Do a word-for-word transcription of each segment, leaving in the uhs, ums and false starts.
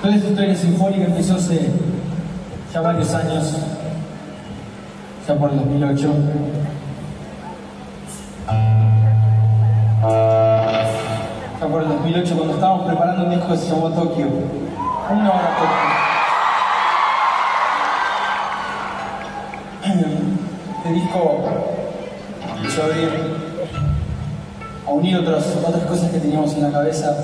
Toda esta historia sinfónica empezó hace ya varios años, ya por el dos mil ocho. Ya por el dos mil ocho, cuando estábamos preparando un disco que se llamó Tokio. Una hora Tokio. Este disco empezó a abrir, a unir otras, otras cosas que teníamos en la cabeza.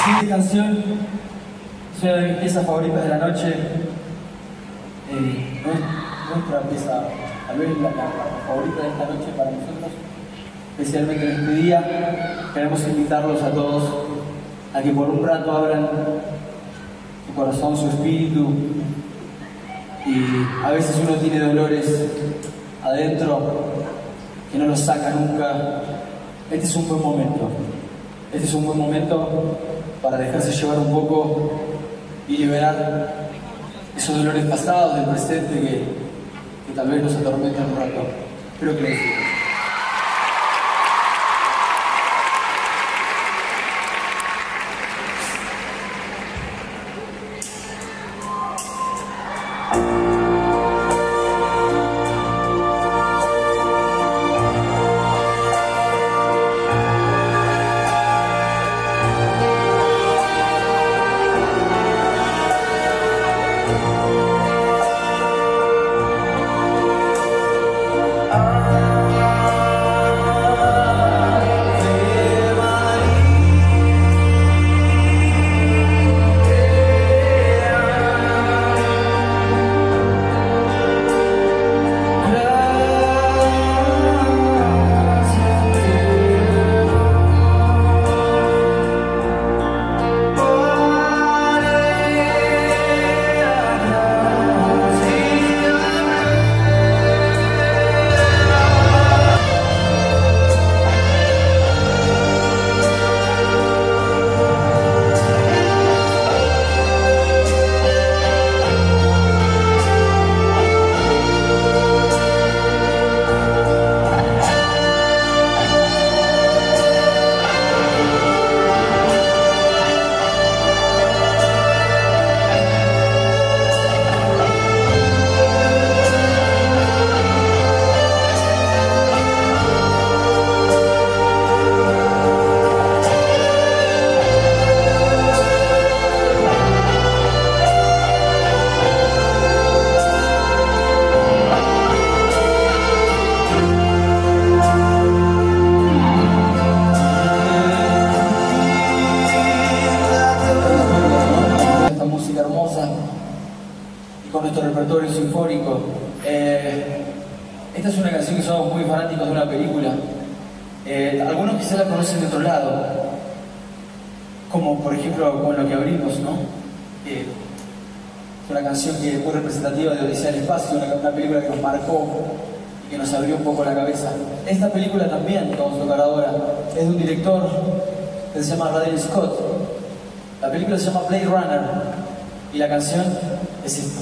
siguiente canción es una de mis piezas favoritas de la noche. Eh, nuestra pieza, tal vez la, la, la favorita de esta noche para nosotros, especialmente en este día. Queremos invitarlos a todos a que por un rato abran su corazón, su espíritu. Y a veces uno tiene dolores adentro que no los saca nunca. Este es un buen momento. Este es un buen momento para dejarse llevar un poco y liberar esos dolores pasados del presente que, que tal vez nos atormentan un rato. Espero que lo disfruten. Con nuestro repertorio sinfónico. Eh, esta es una canción que somos muy fanáticos de una película. Eh, algunos quizás la conocen de otro lado, como por ejemplo con lo que abrimos, ¿no? Eh, es una canción que es muy representativa de Odisea del Espacio, una, una película que nos marcó y que nos abrió un poco la cabeza. Esta película también, que vamos a tocar ahora, es de un director que se llama Ridley Scott. La película se llama Blade Runner y la canción es esta.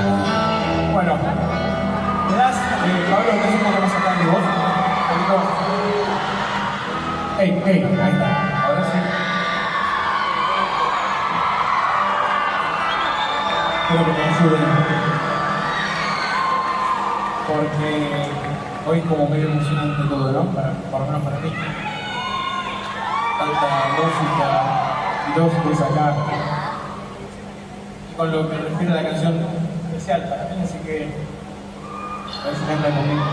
Bueno, ¿me das, eh, Pablo, que es un poco más acá de vos? Un poquito. ¡Ey, ey! Ahí está. Ahora sí. Quiero que me ayuden. Porque hoy es como medio emocionante todo, ¿no? Para, por lo menos para mí. Tanta música, lógicos acá. Y con lo que refiere a la canción especial para mí, así que a ver si canta conmigo.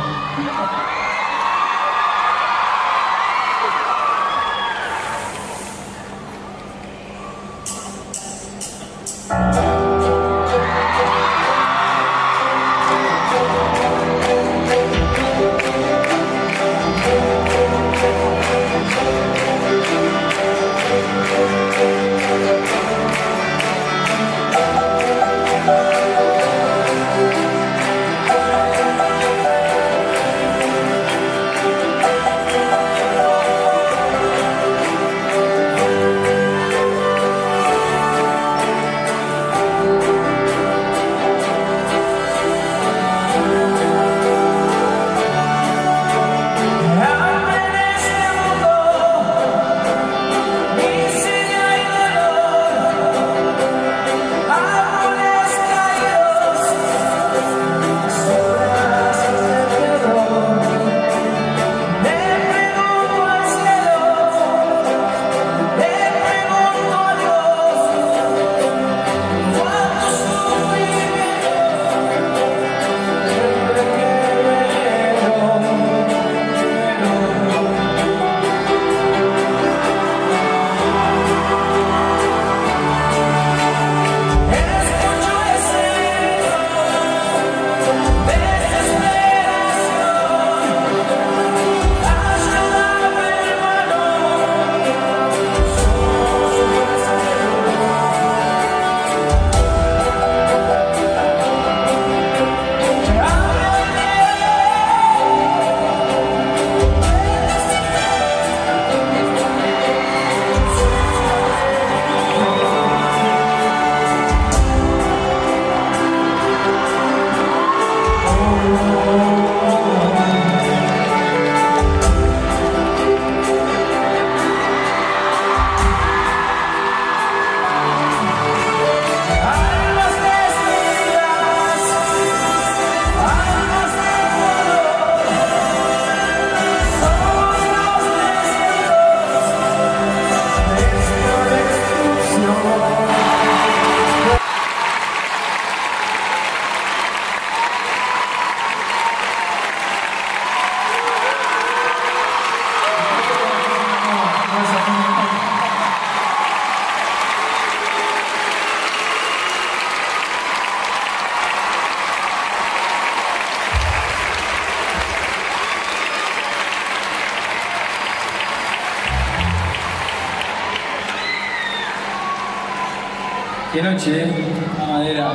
Qué noche, ¿eh? Mamadera.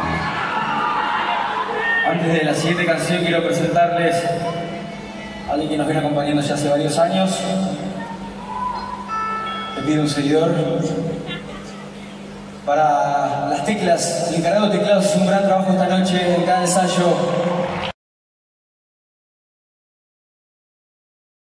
Antes de la siguiente canción quiero presentarles a alguien que nos viene acompañando ya hace varios años. Le pido un seguidor. Para las teclas, el encargado de teclados hizo un gran trabajo esta noche en cada ensayo.